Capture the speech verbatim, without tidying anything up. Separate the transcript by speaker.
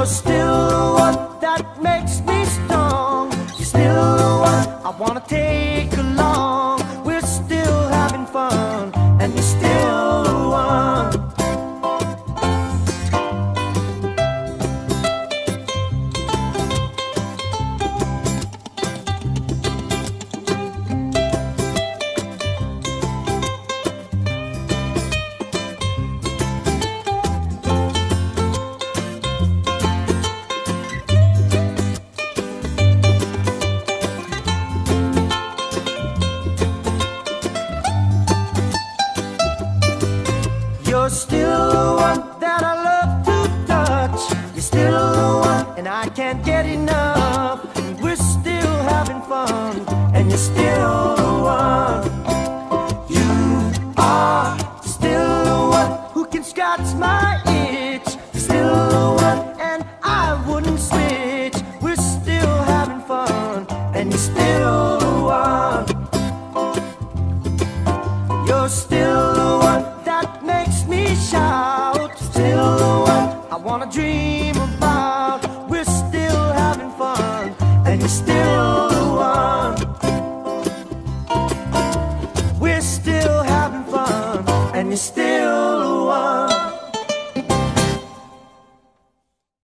Speaker 1: You're still the one that makes me strong. You're still the one I wanna take along. We're still having fun, and you're still the one. You're still the one that I love to touch. You're still the one, and I can't get enough. And we're still having fun, and you're still the one. You are still the one who can scratch my itch. You're still the one, and I wouldn't switch. We're still having fun, and you're still the one. You're still the one that makes me shout. Still the one I wanna dream about. We're still having fun, and you're still the one. We're still having fun, and you're still